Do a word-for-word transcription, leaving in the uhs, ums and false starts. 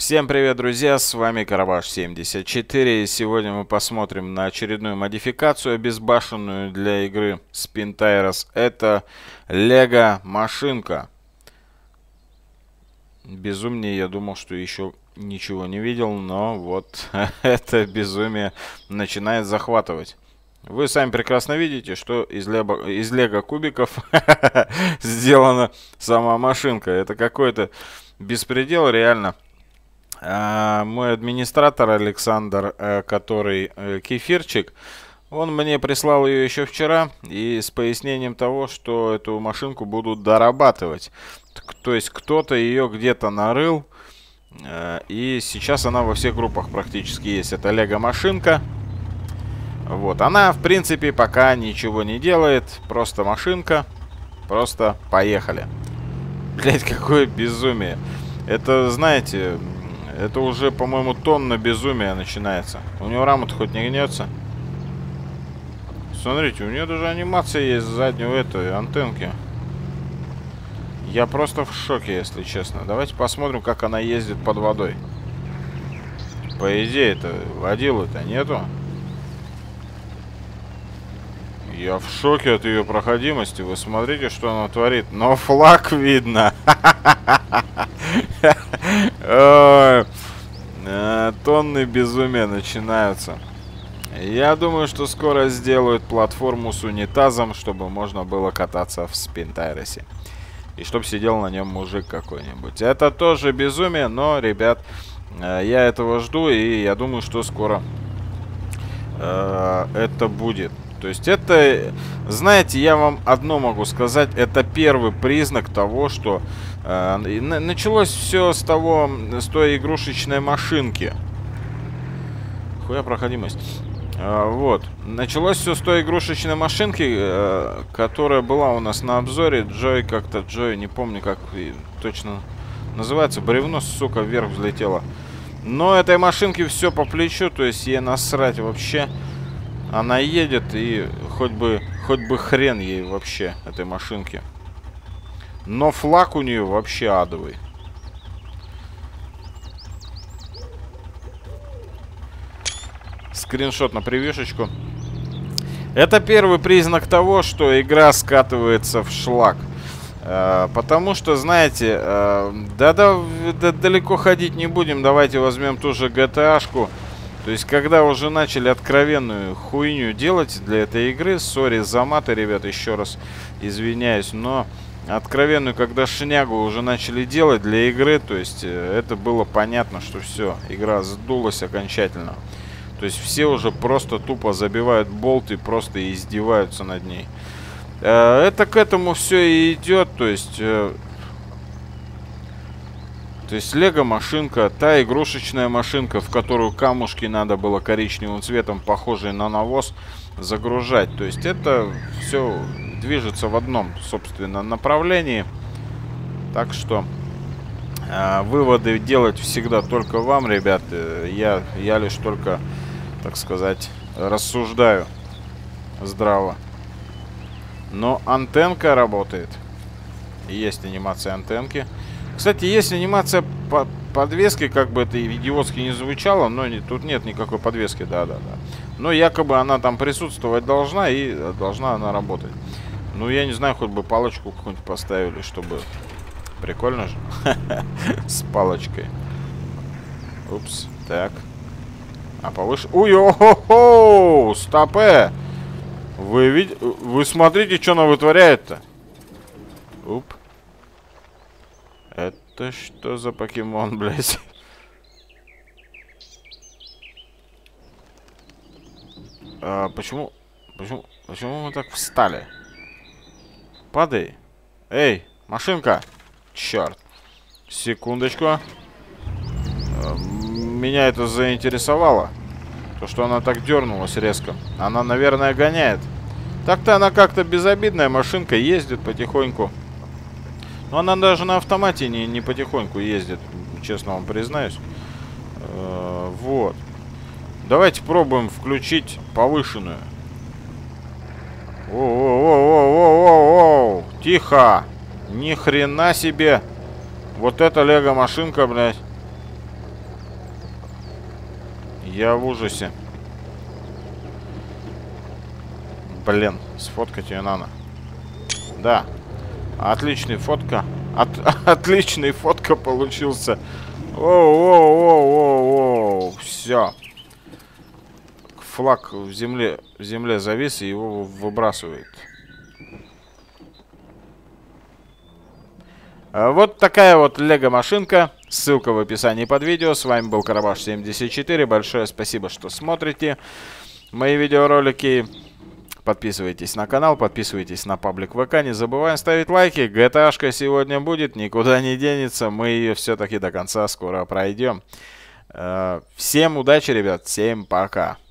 Всем привет, друзья, с вами Карабаш семьдесят четыре, и сегодня мы посмотрим на очередную модификацию обезбашенную для игры Spintires. Это Лего машинка. Безумнее я думал, что еще ничего не видел, но вот это безумие начинает захватывать. Вы сами прекрасно видите, что из лего, из лего кубиков сделана сама машинка. Это какой-то беспредел, реально. А, мой администратор Александр, э, который э, кефирчик, он мне прислал ее еще вчера и с пояснением того, что эту машинку будут дорабатывать. То есть кто-то ее где-то нарыл, э, и сейчас она во всех группах практически есть. Это Лего машинка. Вот, она в принципе пока ничего не делает, просто машинка, просто поехали. Блять, какое безумие. Это, знаете... Это уже, по-моему, тонна безумия начинается. У него рама-то хоть не гнется. Смотрите, у нее даже анимация есть заднего этой антенки. Я просто в шоке, если честно. Давайте посмотрим, как она ездит под водой. По идее-то водилы-то нету. Я в шоке от ее проходимости. Вы смотрите, что она творит. Но флаг видно. Тонны безумия начинаются. Я думаю, что скоро сделают платформу с унитазом, чтобы можно было кататься в Spintires. И чтобы сидел на нем мужик какой-нибудь. Это тоже безумие, но, ребят, я этого жду, и я думаю, что скоро э, это будет. То есть это, знаете, я вам одно могу сказать, это первый признак того, что э, началось все с того, с той игрушечной машинки. Хуя проходимость. Э, вот. Началось все с той игрушечной машинки, э, которая была у нас на обзоре. Джой как-то, Джой, не помню, как точно называется. Бревно, сука, вверх взлетело. Но этой машинке все по плечу, то есть ей насрать вообще. Она едет, и хоть бы, хоть бы хрен ей вообще, этой машинке. Но флаг у нее вообще адовый. Скриншот на превьюшечку. Это первый признак того, что игра скатывается в шлак. Э, потому что, знаете, э, да, да, да, далеко ходить не будем. Давайте возьмем ту же джи ти эй-шку. То есть, когда уже начали откровенную хуйню делать для этой игры, сори за маты, ребят, еще раз извиняюсь, но откровенную, когда шнягу уже начали делать для игры, то есть, это было понятно, что все, игра сдулась окончательно. То есть, все уже просто тупо забивают болт и просто издеваются над ней. Это к этому все и идет, то есть... То есть Лего машинка, та игрушечная машинка, в которую камушки надо было коричневым цветом, похожие на навоз, загружать. То есть это все движется в одном, собственно, направлении. Так что э, выводы делать всегда только вам, ребят. Я, я лишь только, так сказать, рассуждаю здраво. Но антенка работает. Есть анимация антенки. Кстати, есть анимация по подвески, как бы это идиотски не звучало, но не, тут нет никакой подвески, да-да-да. Но якобы она там присутствовать должна, и должна она работать. Ну, я не знаю, хоть бы палочку какую-нибудь поставили, чтобы... Прикольно же. С палочкой. Упс, так. А повыше... Ой-о-хо-хо! Стопэ! Вы видите... Вы смотрите, что она вытворяет-то? Уп. Это что за покемон, блядь? А, почему... Почему... Почему мы так встали? Падай. Эй, машинка. Черт. Секундочку. А, меня это заинтересовало. То, что она так дернулась резко. Она, наверное, гоняет. Так-то она как-то безобидная машинка. Ездит потихоньку. Но она даже на автомате не, не потихоньку ездит, честно вам признаюсь. Э, вот. Давайте пробуем включить повышенную. О-о-о-о-о-о-о! Тихо! Ни хрена себе! Вот это лего машинка, блядь. Я в ужасе. Блин, сфоткать ее надо. Да. Отличный фотка. От, отличный фотка получился. Оу-оу-оу-оу-оу. Все. Флаг в земле, в земле завис и его выбрасывает. Вот такая вот лего-машинка. Ссылка в описании под видео. С вами был Карабаш семьдесят четыре. Большое спасибо, что смотрите мои видеоролики. Подписывайтесь на канал, подписывайтесь на паблик ВК. Не забываем ставить лайки. джи ти эй-шка сегодня будет, никуда не денется. Мы ее все-таки до конца скоро пройдем. Всем удачи, ребят. Всем пока.